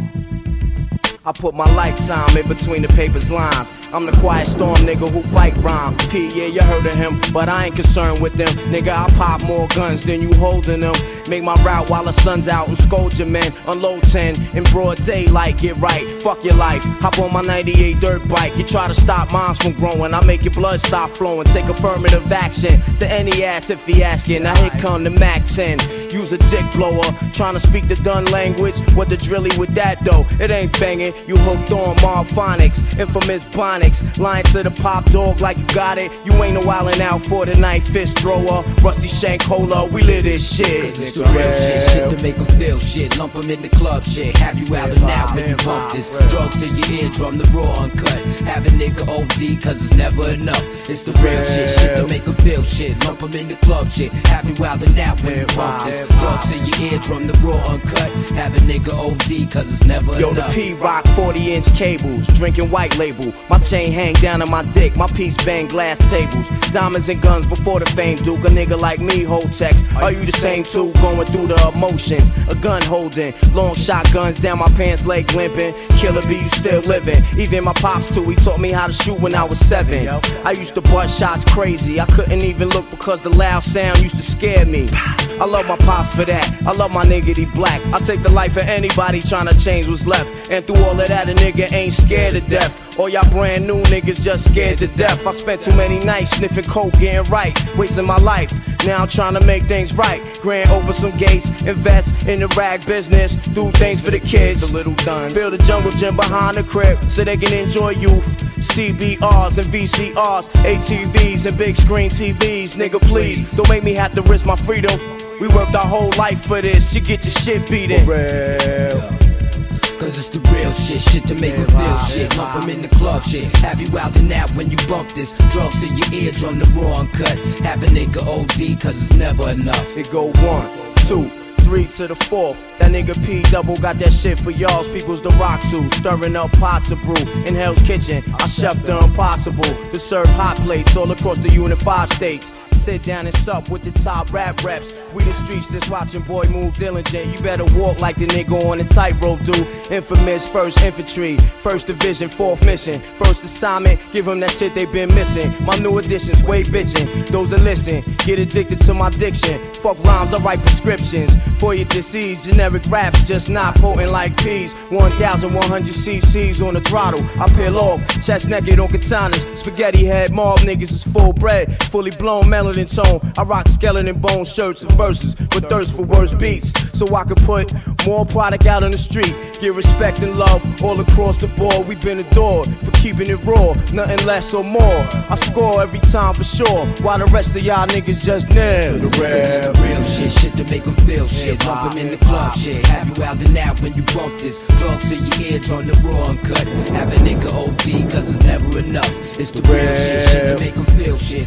I put my lifetime in between the paper's lines. I'm the quiet storm nigga who fight rhyme. P, yeah, you heard of him, but I ain't concerned with them. Nigga, I pop more guns than you holding them. Make my route while the sun's out and scold your men. Unload 10 in broad daylight, get right. Fuck your life, hop on my 98 dirt bike. You try to stop moms from growing, I make your blood stop flowing. Take affirmative action to any ass if he asking. Now here come the Mac 10. Use a dick blower, trying to speak the done language. What the drilly with that though? It ain't banging. You hooked on Marphonics, infamous Bonics. Lying to the pop dog like you got it. You ain't no wildin' out for the night. Fist thrower, rusty shank cola. We live this shit. It's the real shit to make them feel shit. Lump them in the club shit. Have you out and out when you bump this. Drugs in your eardrum, the raw uncut. Have a nigga OD cause it's never enough. It's the real shit to make them feel shit. Lump them in the club shit. Have you out and out when you bump this. Drugs in your eardrum, the raw uncut. Have a nigga OD cause it's never enough. Yo, the P-Rock 40-inch cables, drinking white label. My chain hang down on my dick, my piece bang glass tables. Diamonds and guns before the fame, Duke. A nigga like me hold text. Are you the same too? Going through the emotions, a gun holding, long shotguns down my pants leg limping. Killer B, you still living. Even my pops too, he taught me how to shoot when I was 7. I used to butt shots crazy, I couldn't even look because the loud sound used to scare me. I love my pops for that, I love my nigga, he black. I take the life of anybody trying to change what's left. And through all of that, a nigga ain't scared to death. All y'all brand new niggas just scared to death. I spent too many nights sniffing coke, getting right, wasting my life. Now I'm trying to make things right. Grand open some gates, invest in the rag business, do things for the kids, the little duns. Build a jungle gym behind the crib so they can enjoy youth. CBRs and VCRs, ATVs and big screen TVs. Nigga, please, don't make me have to risk my freedom. We worked our whole life for this, you get your shit beaten. Cause it's the real shit to make them feel shit. Lump them in the club shit. Have you out and out when you bump this. Drugs in your eardrum, the raw uncut. Have a nigga OD cause it's never enough. It go 1, 2, 3 to the 4th. That nigga P double got that shit for y'all's peoples, the rock too. Stirring up pots of brew in Hell's Kitchen. I chef the impossible to serve hot plates all across the unified states. Sit down and sup with the top rap reps. We the streets just watching boy move diligent. You better walk like the nigga on the tightrope do. Infamous 1st Infantry, 1st Division, 4th Mission. First assignment, give them that shit they been missing. My new additions, way bitchin'. Those that listen, get addicted to my diction. Fuck rhymes, I write prescriptions. For your disease, generic raps just not potent like peas. 1,100 cc's on the throttle. I peel off, chest naked on katanas. Spaghetti head, mob niggas is full bred. Fully blown melon tone. I rock skeleton bone shirts and verses, but thirst for worse beats, so I can put more product out on the street. Give respect and love all across the board. We've been adored for keeping it raw, nothing less or more. I score every time for sure, while the rest of y'all niggas just nail the It's the real shit to make them feel shit. Lump them in the club shit. Have you out and out when you bump this. Drugs in your eardrum, the raw uncut. Have a nigga OD cause it's never enough. It's the real shit to make them feel shit.